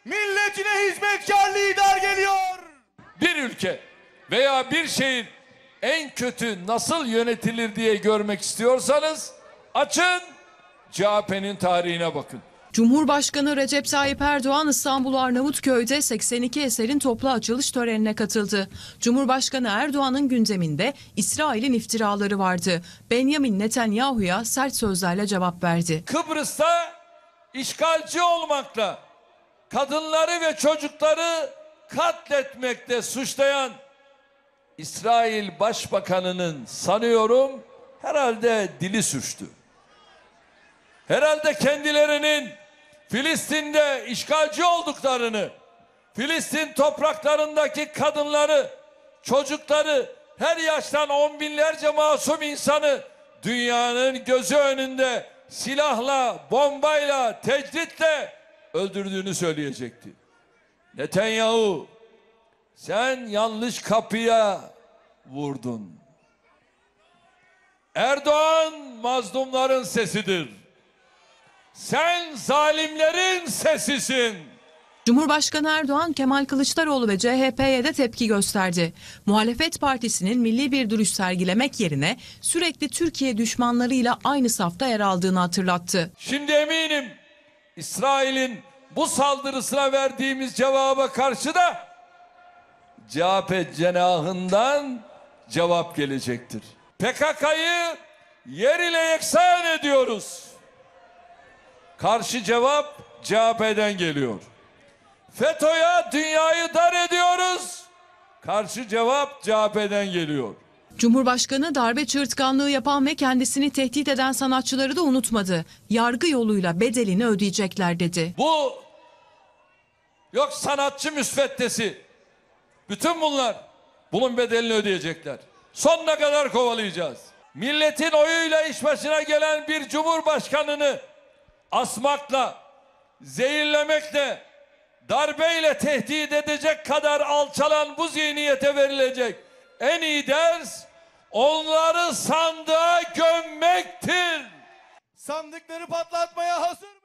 milletine hizmetkar lider geliyor. Bir ülke veya bir şehir en kötü nasıl yönetilir diye görmek istiyorsanız açın CHP'nin tarihine bakın. Cumhurbaşkanı Recep Tayyip Erdoğan İstanbul Arnavutköy'de 82 eserin toplu açılış törenine katıldı. Cumhurbaşkanı Erdoğan'ın gündeminde İsrail'in iftiraları vardı. Benjamin Netanyahu'ya sert sözlerle cevap verdi. Kıbrıs'ta işgalci olmakla kadınları ve çocukları katletmekte suçlayan İsrail Başbakanı'nın sanıyorum herhalde dili sürçtü. Herhalde kendilerinin Filistin'de işgalci olduklarını, Filistin topraklarındaki kadınları, çocukları, her yaştan on binlerce masum insanı dünyanın gözü önünde silahla, bombayla, tecritle öldürdüğünü söyleyecekti. Netanyahu, sen yanlış kapıya vurdun. Erdoğan mazlumların sesidir. Sen zalimlerin sesisin. Cumhurbaşkanı Erdoğan, Kemal Kılıçdaroğlu ve CHP'ye de tepki gösterdi. Muhalefet Partisi'nin milli bir duruş sergilemek yerine sürekli Türkiye düşmanlarıyla aynı safta yer aldığını hatırlattı. Şimdi eminim İsrail'in bu saldırısına verdiğimiz cevaba karşı da CHP cenahından cevap gelecektir. PKK'yı yer ile yeksan ediyoruz. Karşı cevap CHP'den geliyor. FETÖ'ye dünyayı dar ediyoruz. Karşı cevap CHP'den geliyor. Cumhurbaşkanı darbe çığırtkanlığı yapan ve kendisini tehdit eden sanatçıları da unutmadı. Yargı yoluyla bedelini ödeyecekler dedi. Bu yok sanatçı müsveddesi. Bütün bunlar bunun bedelini ödeyecekler. Sonuna kadar kovalayacağız. Milletin oyuyla iş başına gelen bir cumhurbaşkanını asmakla, zehirlemekle, darbeyle tehdit edecek kadar alçalan bu zihniyete verilecek en iyi ders onları sandığa gömmektir. Sandıkları patlatmaya hazır mı?